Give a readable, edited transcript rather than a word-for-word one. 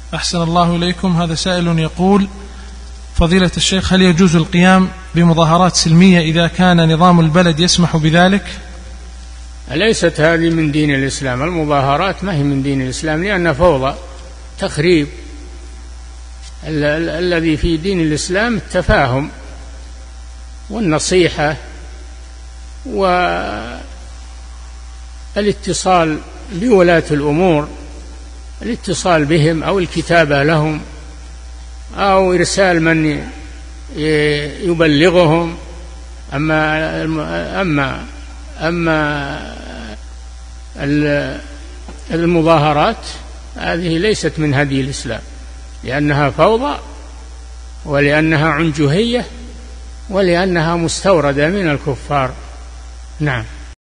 أحسن الله إليكم. هذا سائل يقول: فضيلة الشيخ، هل يجوز القيام بمظاهرات سلمية إذا كان نظام البلد يسمح بذلك؟ ليست هذه من دين الإسلام، المظاهرات ما هي من دين الإسلام، لأنها فوضى تخريب. الذي في دين الإسلام التفاهم والنصيحة والاتصال بولاة الأمور، الاتصال بهم أو الكتابة لهم أو إرسال من يبلغهم. أما المظاهرات هذه ليست من هدي الإسلام، لأنها فوضى ولأنها عنجهية ولأنها مستوردة من الكفار. نعم.